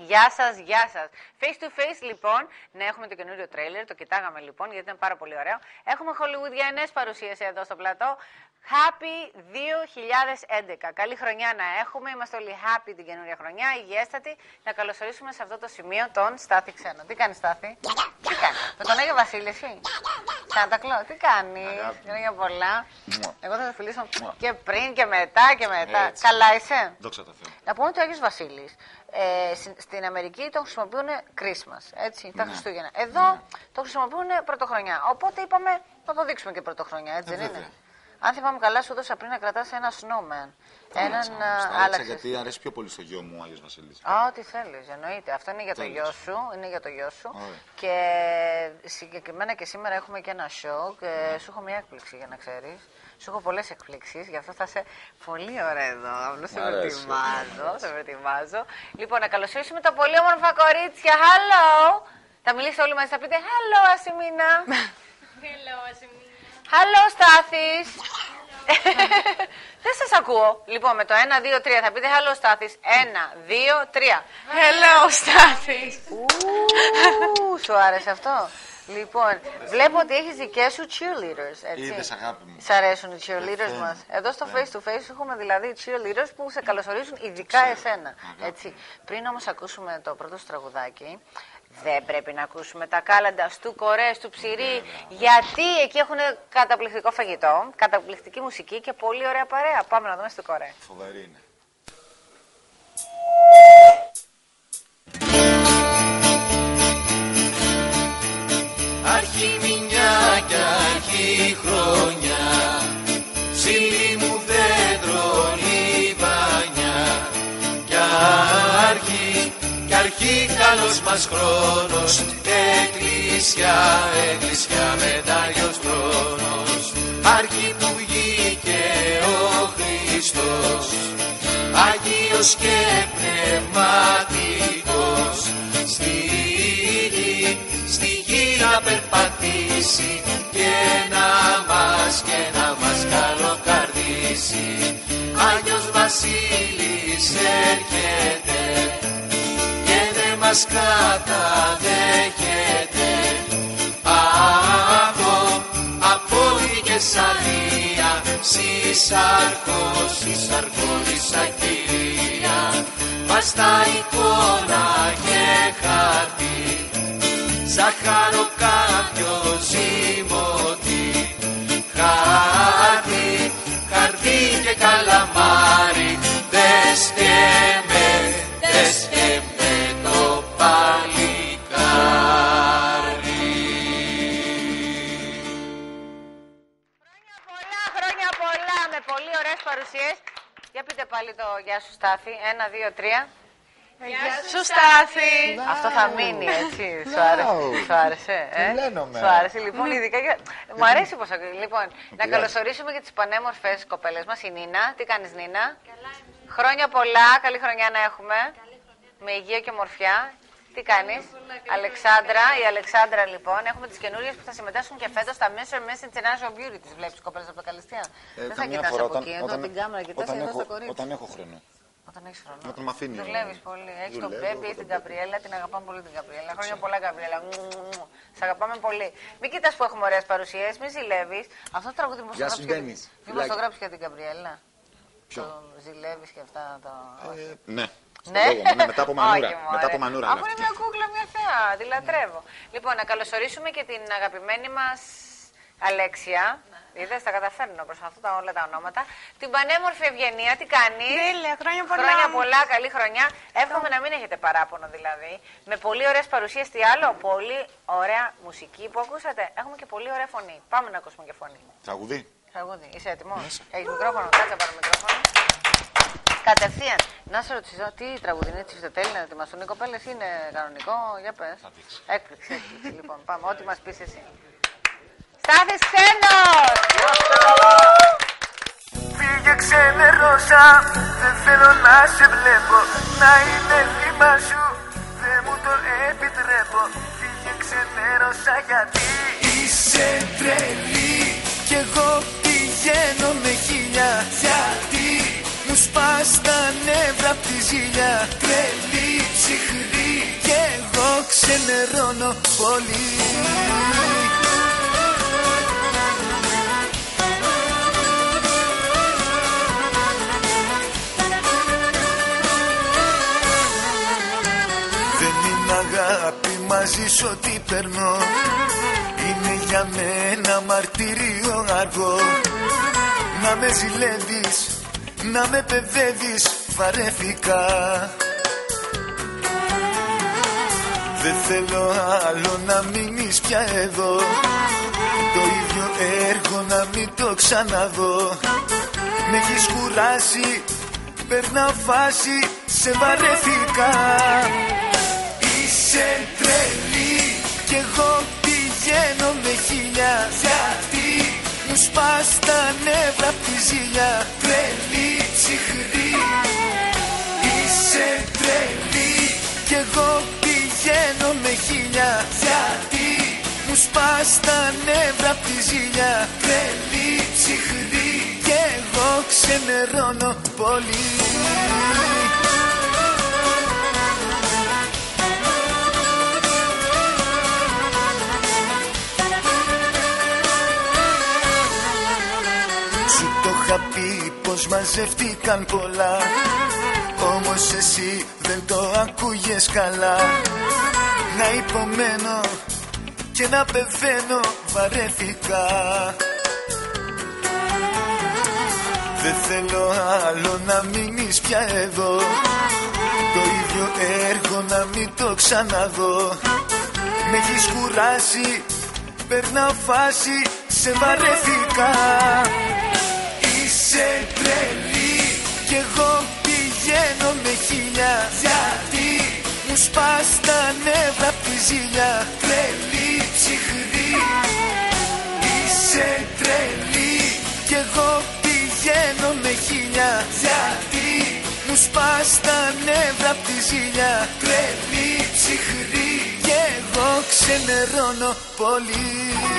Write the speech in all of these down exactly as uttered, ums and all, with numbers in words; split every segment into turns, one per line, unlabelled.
Γεια σας, γεια σας. Face to face λοιπόν, ναι, έχουμε το καινούριο τρέιλερ, το κοιτάγαμε λοιπόν γιατί ήταν πάρα πολύ ωραίο. Έχουμε χολιγουδιανές παρουσίαση εδώ στο πλατό. Happy δύο χιλιάδες έντεκα. Καλή χρονιά να έχουμε. Είμαστε όλοι happy την καινούρια χρονιά, υγιέστατοι. Να καλωσορίσουμε σε αυτό το σημείο τον Στάθη Ξένο. Τι κάνει, Στάθη? Τι κάνει? Με τον Άγιο Βασίλη, εσύ? Σαντακλώ, τι κάνει? Χρόνια πολλά. Εγώ θα σε φιλήσω και πριν και μετά και μετά. Έτσι. Καλά είσαι?
Δόξα τω Θεώ.
Να πούμε ότι ο Άγιος Βασίλης ε, στην Αμερική το χρησιμοποιούν Christmas, έτσι, τα ναι. Χριστούγεννα. Εδώ ναι. το χρησιμοποιούν Πρωτοχρονιά. Οπότε είπαμε να το δείξουμε και Πρωτοχρονιά, έτσι ε, δεν βέβαια. Είναι? Αν θυμάμαι καλά, σου έδωσα πριν να κρατάς ένα snowman. Έναν
άλλαξε. Γιατί αρέσει πιο πολύ στο γιο μου ο Άγιος Βασίλης.
Α, ό,τι θέλεις, εννοείται. Αυτό είναι για το γιο σου. Είναι για το γιο σου. Ωραία. Και συγκεκριμένα και σήμερα έχουμε και ένα show. Και yeah. σου έχω μια έκπληξη για να ξέρεις. Σου έχω πολλές εκπλήξεις, γι' αυτό θα είσαι πολύ ωραία εδώ. Απλώς σε προετοιμάζω, σε προετοιμάζω. Λοιπόν, να καλωσορίσουμε τα πολύ όμορφα κορίτσια. Hello! Θα μιλήσετε όλοι μαζί, θα πείτε hello, Ασημίνα.
Hello, Ασημίνα.
Hello, Στάθης. Δεν σας ακούω. Λοιπόν, με το ένα, δύο, τρία θα πείτε hello, Στάθης. ένα, δύο, τρία.
Hello, Στάθης.
Σου άρεσε αυτό? Λοιπόν, βλέπω ότι έχεις δικές σου cheerleaders, έτσι.
Είδες, αγάπη μου.
Σ' αρέσουν οι cheerleaders μας? Εδώ στο face to face έχουμε δηλαδή cheerleaders που σε καλωσορίζουν ειδικά εσένα, έτσι. Πριν όμως ακούσουμε το πρώτο σου τραγουδάκι, δεν πρέπει να ακούσουμε τα κάλαντα του Κορές, του Ψηρή, γιατί εκεί έχουν καταπληκτικό φαγητό, καταπληκτική μουσική και πολύ ωραία παρέα. Πάμε να δούμε στο Κορέ.
Φοβερή είναι.
Αρχή μηνιά κι αρχή χρόνια, ψήλι μου δέντρο λιβανιά, κι αρχή, κι αρχή καλός μας χρόνος, εκκλησιά, εκκλησιά μετάλλιος χρόνος, αρχή που βγήκε ο Χριστός, Άγιος και πνευματικός, στη γη, στη γη να περπατήσει και να μας, και να μας καλοκαρδίσει. Άγιος Βασίλης έρχεται και δεν μας καταδέχεται. Από, από τη Κεσαρία, Συσαρκός, Συσαρκώδησα Κυρία, βάστα εικόνα και χαρτί, ζάχαρο κάποιο ζυμωτή, χαρτί, χαρτί και καλαμάρι, δες και με, δες και με το παλικάρι.
Χρόνια πολλά, χρόνια πολλά, με πολύ ωραίες παρουσίες. Για πείτε πάλι το γεια σου, Στάθη. Ένα, δύο, τρία.
Γεια σου, Στάθη.
Αυτό θα μείνει, έτσι. Σου άρεσε? Σου άρεσε, ε? Σου άρεσε, λοιπόν, ειδικά για... Μου αρέσει πως ακούει. Λοιπόν, να καλωσορίσουμε και τις πανέμορφες κοπέλες μας. Η Νίνα. Τι κάνεις, Νίνα?
Καλά.
Χρόνια πολλά, καλή χρονιά να έχουμε. Με υγεία και μορφιά. Τι κάνεις? Αλεξάνδρα, η Αλεξάνδρα λοιπόν. Έχουμε τις καινούριες που θα συμμετάσχουν και φέτος στα Mister Miss International Beauty. Τις βλέπεις κοπέλες από τα Καλυστία?
Ε,
Δεν θα κοιτάς από εκεί, εδώ την κάμερα, κοιτάς
όταν
εδώ
έχω,
στο κορίτσι.
Όταν έχω χρόνο.
Όταν έχεις χρόνο.
Όταν μ' αφήνει.
Δουλεύεις πολύ. Έχεις τον Μπέμπι, έχεις την Γαμπριέλα, την αγαπάμε πολύ την Γαμπριέλα. Χρόνια πολλά, Γαμπριέλα. Σ' αγαπάμε πολύ. Μην κοιτάς που έχουμε ωραίες παρουσίες, μην ζηλεύεις. Αυτό το τραγούδι μου το γράψει για την Γαμπριέλα.
Ποιο?
Το ζηλεύεις και αυτά το.
Ναι.
Ναι.
Ναι, μετά από μανούρα. Μετά από μανούρα.
Αφού είναι μια κούκλα, μια θεά, τη λατρεύω. Λοιπόν, να καλωσορίσουμε και την αγαπημένη μας Αλέξια. Είδες, τα καταφέρνω προς αυτά όλα τα ονόματα. Την πανέμορφη Ευγενία, τι κάνει?
Τέλεια, χρόνια πολλά.
Χρόνια πολλά, καλή χρονιά. Εύχομαι να μην έχετε παράπονο δηλαδή. Με πολύ ωραίες παρουσίες, τι άλλο? Πολύ ωραία μουσική που ακούσατε. Έχουμε και πολύ ωραία φωνή. Πάμε να ακούσουμε και φωνή.
Τραγουδί.
Τραγουδί, είσαι έτοιμος? Έχεις μικρόφωνο, κάτσε πάρω μικρόφωνο. Κατευθείαν. Να σε ρωτήσω, τι τραγουδί είναι, τσιφτετέλει να ετοιμαστούν οι κοπέλες, είναι κανονικό? Για πες. Έκπληξη, έκπληξη. Λοιπόν, πάμε, ό,τι μας πεις εσύ. Στάθης Ξένος!
Φύγε ξενερώσα, δεν θέλω να σε βλέπω, να είναι θύμα σου, δεν μου το επιτρέπω. Φύγε ξενερώσα γιατί είσαι τρελή κι εγώ πηγαίνω με χίλια. Γιατί μου σπάς τα νεύρα απ' τη ζήλια, τρελή, ψυχρή ξενερώνω πολύ. Δεν είναι αγάπη μαζί σου ό,τι περνώ, είναι για μένα μαρτύριο αργό. Να με ζηλεύεις, να με παιδεύεις, βαρέθηκα. Δεν θέλω άλλο να μείνεις πια εδώ, το ίδιο έργο να μην το ξαναδώ. Με έχεις κουράσει, περνάω φάση, σε βαρέθηκα. Είσαι τρελή κι εγώ πηγαίνω με χίλια, γιατί μου σπάς τα νεύρα απ' τη ζήλια. Τρελή, ψυχρή, είσαι τρελή κι εγώ πηγαίνω με χίλια, γιατί μου σπάς τα νεύρα απ' τη ζήλια. Τρελή, ψυχρή κι εγώ ξενερώνω πολύ. Είχα πει πως μαζεύτηκαν πολλά, όμως εσύ δεν το ακούγες καλά. Να υπομένω και να πεθαίνω βαρέθηκα. Δεν θέλω άλλο να μείνεις πια εδώ, το ίδιο έργο να μην το ξαναδώ. Με έχεις κουράσει, περνάω φάση, σε βαρέθηκα. Είσαι τρελή κι εγώ πηγαίνω με χίλια, γιατί μου σπάς τα νεύρα απ' τη ζήλια. Τρελή, ψυχρή, είσαι τρελή κι εγώ πηγαίνω με χίλια, γιατί μου σπάς τα νεύρα απ' τη ζήλια. Τρελή, ψυχρή κι εγώ ξενερώνω πολύ.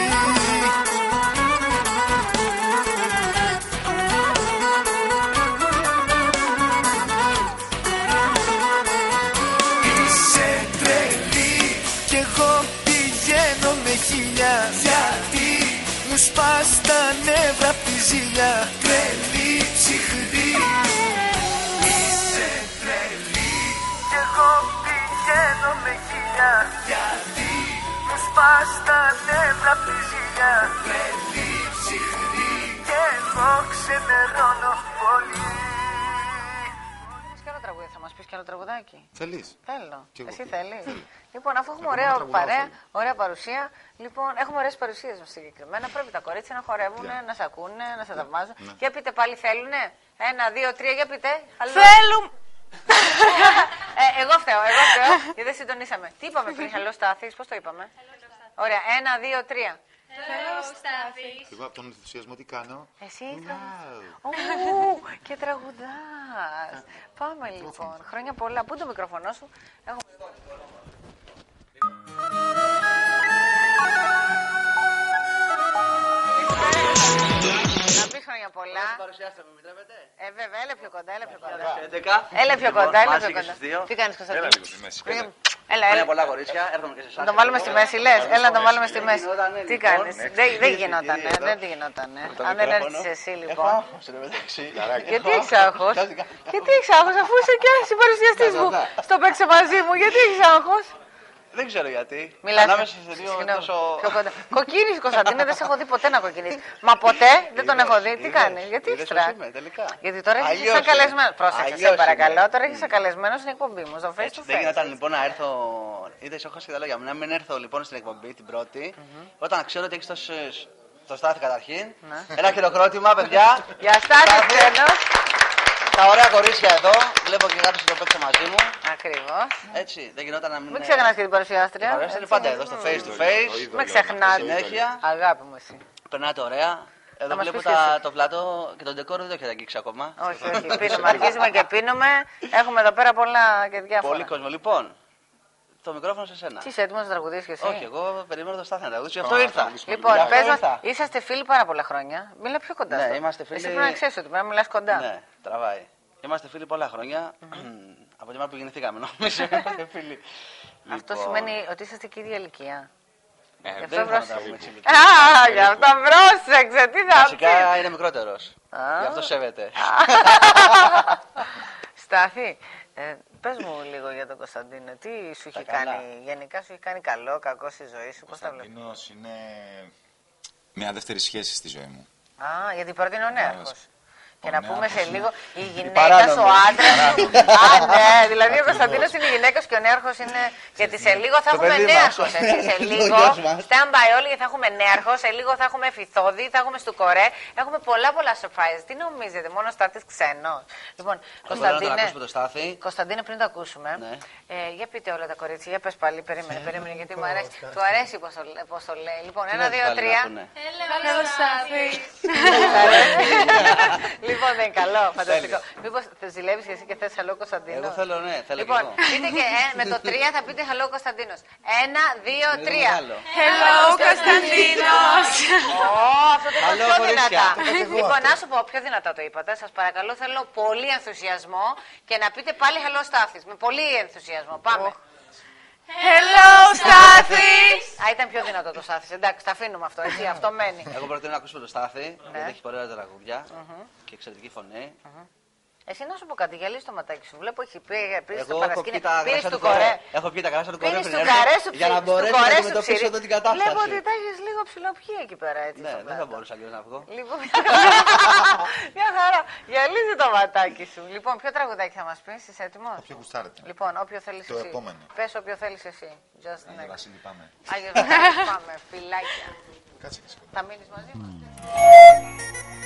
Γιατί μου σπάς τα νεύρα απ' τη ζήλια. Τρελή, ψυχρή, είσαι τρελή κι εγώ πηγαίνω με χίλια, γιατί μου σπάς τα νεύρα απ' τη ζήλια. Τρελή, ψυχρή κι εγώ ξενερώνω πολύ.
Ποιο άλλο τραγούδι θα μας πεις, και άλλο τραγουδάκι?
Θέλεις?
Θέλω.
Κι εγώ.
Εσύ θέλεις?
Θέλω.
Λοιπόν, αφού έχουμε
Εγώ
ωραία
να τραγουδάω,
παρέα,
θέλω.
ωραία παρουσία, λοιπόν, έχουμε ωραίες παρουσίες συγκεκριμένα. Πρέπει τα κορίτσια να χορεύουν,
Yeah.
να σε ακούνε, να σε θαυμάζουν.
Ναι.
Για πείτε πάλι, θέλουνε? Ένα, δύο, τρία, για πείτε. Αλλού.
Θέλουν.
ε, εγώ φταίω, εγώ φταίω, γιατί δεν συντονίσαμε. Τι είπαμε πριν, Hello Στάθης, πώς το είπαμε? Ωραία, ένα, δύο, τρία.
Hello, Στάθης.
Εγώ από τον ενθουσιασμό τι κάνω?
Εσύ
Wow.
τραγουδάς. Ου, και τραγουδάς. Πάμε λοιπόν. Χρόνια πολλά. Πού είναι το μικρόφωνο σου? Έχω... Να πεις χρόνια πολλά. Ε, βέβαια, έλα πιο κοντά, έλα πιο κοντά. Έλα πιο κοντά, έλα πιο κοντά. Τι κάνεις, Κωνσταντίνο?
Έλα λίγο στη μέση.
Χρόνια- Έλα,
Χρόνια
έλα.
πολλά κορίτσια, έρχομαι και σε εσάς.
Να τον βάλουμε στη μέση, λες. Έλα να τον βάλουμε στη μέση.
γινότανε,
Τι
λοιπόν.
κάνεις? Δεν δεν γινότανε, δεν γινότανε. Αν δεν έρθεις εσύ, λοιπόν. Γιατί έχεις άγχος? Γιατί έχεις άγχος, αφού είσαι και εσύ παρουσιαστής μου? Στο παίξε μαζί μου, γιατί έχεις άγχος?
Δεν ξέρω γιατί.
Μιλάς.
Ανάμεσα σε δύο
Συγγνώμη,
τόσο...
πιο κοντά. Κοκκίνης, Κωνσταντίνε, δεν σε έχω δει ποτέ να κοκκινείς. Μα ποτέ δεν τον έχω δει. Τι
Είδες,
κάνεις, γιατί
είδες
έχεις
πώς
τρακ?
είμαι, τελικά.
Γιατί τώρα έχεις
Αλλιώς
σαν
είμαι.
καλεσμένο. Πρόσεξε, σε
Αλλιώς
παρακαλώ.
είμαι.
Τώρα έχεις σαν καλεσμένο στην εκπομπή μου, στο face
Έτσι,
to
δεν γινόταν
face.
λοιπόν να έρθω. Είδες, έχω και τα λόγια μου. Να μην έρθω λοιπόν στην εκπομπή την πρώτη, όταν ξέρω ότι έχεις τόσες. Το Στάθη καταρχήν.
Ναι.
Ένα χειροκρότημα, παιδιά.
Γεια Στάθη,
Στάθη.
ξένος.
Τα ωραία κορίτσια εδώ. Βλέπω και κάποιος το παίξε μαζί μου.
Ακριβώς.
Έτσι, δεν γινόταν να μην.
Μην ξεχνάς και την παρουσιάστρια.
Παρουσιάστρια είναι
έτσι.
πάντα εδώ στο face to face.
Μην ξεχνάτε.
Συνέχεια.
Αγάπη μου εσύ.
Περνάτε ωραία. Εδώ
μας
βλέπω
πεις και
τα,
εσύ.
το πλατό και τον ντεκόρ δεν το έχετε αγγίξει ακόμα.
Όχι, όχι, πίνουμε, αρχίζουμε και πίνουμε. Έχουμε εδώ πέρα πολλά και διάφορα.
Πολύ κόσμο. Λοιπόν, το μικρόφωνο σε σένα.
Τι είσαι έτοιμος να τραγουδήσεις και εσύ?
Όχι, εγώ περιμένω το Στάθη να τραγουδήσει, γι' αυτό ήρθα.
Λοιπόν,
Γι' αυτό
πες μας,
ήρθα.
είσαστε φίλοι πάρα πολλά χρόνια. Μίλα πιο κοντά.
Ναι,
στο.
είμαστε φίλοι-
Εσύ πρέπει να ξέρεις ότι πρέπει να μιλάς κοντά.
Ναι, τραβάει. Είμαστε φίλοι πολλά χρόνια. Από την ώρα που γεννηθήκαμε, νομίζω. Φίλοι.
Αυτό
Λοιπόν,
σημαίνει ότι είσαστε και ίδια ηλικία.
Ε,
Γι'
δεν
αυτό
θα τα
πρόσεξε.
πούμε έτσι.
Α, γι' αυτό πρόσεξε, τι θα πει.
Βασικά είναι μικρότερος. Γι' αυτό σέβεται.
Στάθη, ε, πες μου λίγο για τον Κωνσταντίνο. Τι σου έχει
Τα καλά.
κάνει, γενικά σου έχει κάνει καλό, κακό στη ζωή σου,
Ο
πώς τα βλέπεις?
Κωνσταντίνος είναι μια δεύτερη σχέση στη ζωή μου.
Α, γιατί πρώτη είναι ο νέαρχος. Και
Ο
να πούμε σε
νέαρχος
λίγο, η γυναίκα
παράνομη.
σου, ο άντρας σου. Α, ναι, δηλαδή ο Κωνσταντίνος είναι η γυναίκα σου και ο νέαρχος είναι. Γιατί σε λίγο θα
Το
έχουμε
παιδί μας.
νέαρχος. Έτσι, σε
Το
λίγο.
γιος μας.
Stand by όλοι, θα έχουμε νέαρχο, σε λίγο θα έχουμε φυθόδη, θα έχουμε στουκορέ. Έχουμε πολλά πολλά surprise. Τι νομίζετε, μόνο Στάθης ξένος? Λοιπόν,
Μπορούμε να τον
Κωνσταντίνε,
ακούσουμε το Στάθη.
Κωνσταντίνε, πριν το ακούσουμε,
Ναι.
ε, για πείτε όλα τα κορίτσια, για πες πάλι, περίμενε, περίμενε, γιατί μου αρέσει. Του αρέσει πώς το, λέ- πώς το λέει. Λοιπόν,
Τι
ένα,
να τους
δύο,
βάλει να
τρία.
ακούνε.
Hello, Στάθη.
Λοιπόν, δεν είναι καλό, φανταστικό. Μήπως θε ζηλεύεις και εσύ και θες hello Κωνσταντίνο?
Εγώ θέλω, ναι, θέλω
Λοιπόν,
κι εγώ.
πείτε και ε, με το τρία θα πείτε hello Κωνσταντίνος. Ένα, δύο,
Είναι
τρία.
μεγάλο.
Hello, Κωνσταντίνος.
Ω, αυτό το είπα
Hello,
πιο
κορίτσια.
δυνατά. Λοιπόν, να σου πω, πιο δυνατά το είπατε. Σας παρακαλώ, θέλω πολύ ενθουσιασμό και να πείτε πάλι hello Στάθης. Με πολύ ενθουσιασμό. Πάμε.
Hello, Στάθης.
Α, ήταν πιο δυνατό το Στάθης. Εντάξει, τα αφήνουμε αυτό. Εσύ, αυτό μένει.
Εγώ προτείνω να ακούσουμε το Στάθη,
Ναι.
γιατί έχει πολλά τραγούδια και εξαιρετική φωνή.
Εσύ να σου πω κάτι, γυαλίζει το ματάκι σου. Βλέπω έχει πει, πήγε στο
Εγώ έχω
παρασκήνιο.
πει τα
Πήρες
γράσια
του
του κορέ.
κορέ.
Έχω πει τα γράσια του κορέ
Πήρες
πριν
του
έρθω,
καρέ σου
για να
ψι-
μπορέσω
του
να
κορέ σου
αντιμετωπίσω
ψηρή.
εδώ την κατάσταση.
Βλέπω ότι τα έχεις λίγο ψηλοπιεί εκεί πέρα έτσι.
Ναι,
στο
δεν
πλάτο.
θα μπορούσα αλλιώς να βγω.
Λοιπόν, μια χαρά. Γυαλίζει το ματάκι σου. Λοιπόν, ποιο τραγουδάκι θα μας πεις, είσαι έτοιμος?
Όποιο γουστάρετε.
Λοιπόν, όποιο θέλεις
Το
εσύ.
επόμενο.
Πες όποιο θέλεις εσύ. Just
Άγιο
next.
Βασίλη, πάμε.
Άγιος Βασίλης, πάμε. Φιλάκια.
Κάτσε και σε κοντά.
Θα μείνεις μαζί μας?